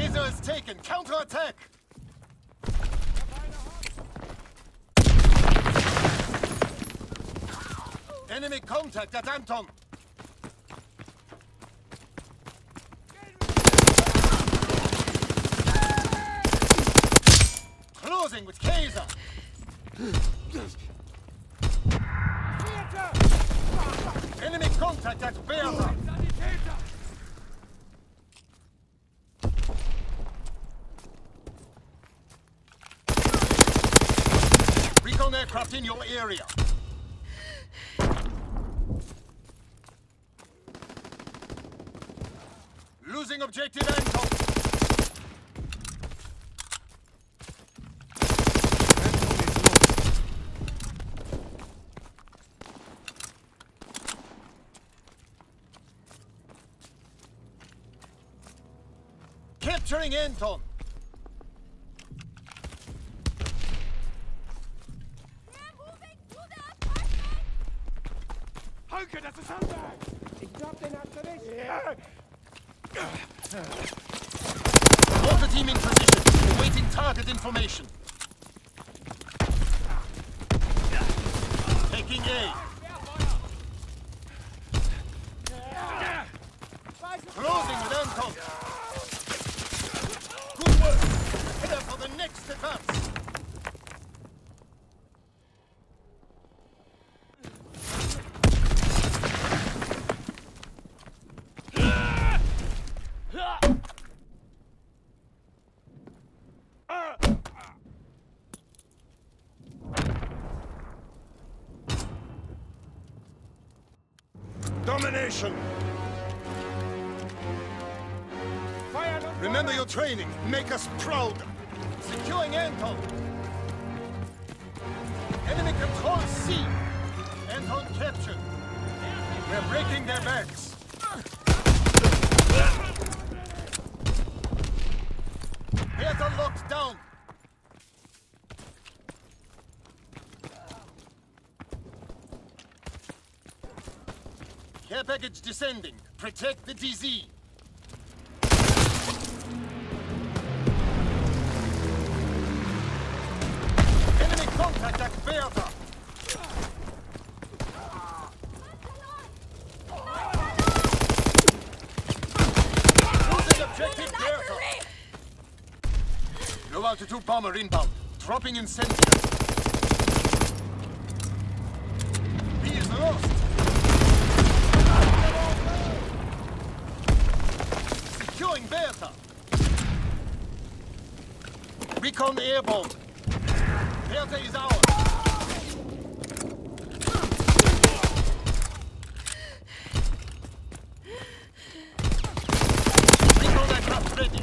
Laser is taken. Counterattack. Enemy contact at Anton. Closing with Kaiser. Enemy contact at Bertha. Recon aircraft in your area. Losing objective Anton. Capturing Anton. Hauke, das ist Handwerk! Ich glaub, den hast du nicht. Ja. Water team in position, awaiting target information. Taking A. Closing with Anton. Good work. Prepare for the next advance. Domination! Remember your training. Make us proud. Securing Anton. Enemy control C. Anton captured. We're breaking their backs. Bertha locked down. Care package descending. Protect the DZ. Enemy contact at Bertha. Losing objective Bertha. Low altitude bomber inbound. Dropping incendiary. He is lost. Securing Bertha. Recon airborne. Bertha is ours. Recon aircraft ready.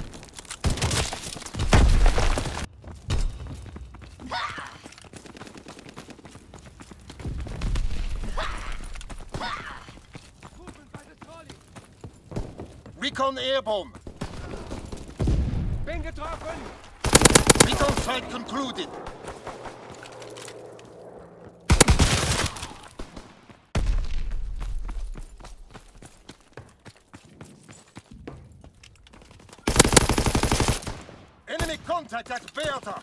Recon airborne. Bin getroffen! Recon fight concluded. Enemy contact at Bertha.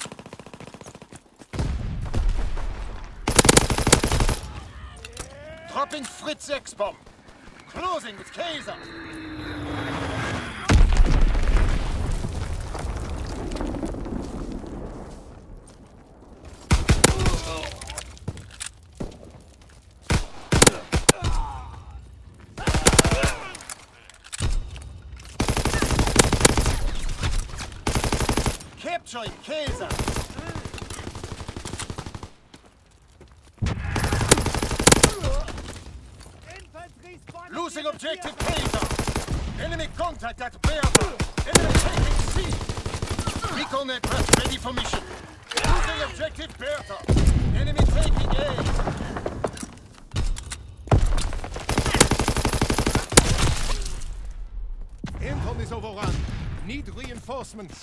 Dropping Fritz X-bomb. Closing with Kaiser. Capturing Kaiser. Losing objective Kaiser. Enemy contact at Bertha. Enemy taking C. Recon aircraft ready for mission. Losing objective Bertha. Enemy taking A. Anton is overrun. Need reinforcements.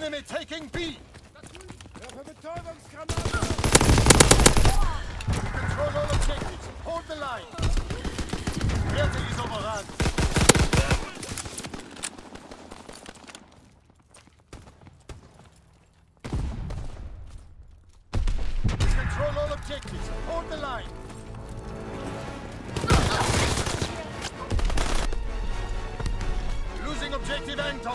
Enemy taking B. Werfe Betäubungsgranate! Control all objectives. Hold the line. Werte is overrun. Control all objectives. Hold the line. Losing objective Anton.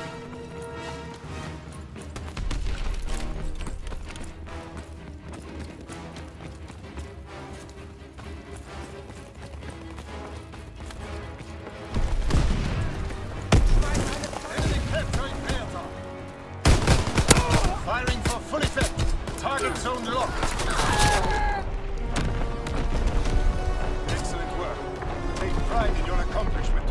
Enemy capturing Bertha. Firing for full effect. Target zone locked. Excellent work. Take pride in your accomplishment.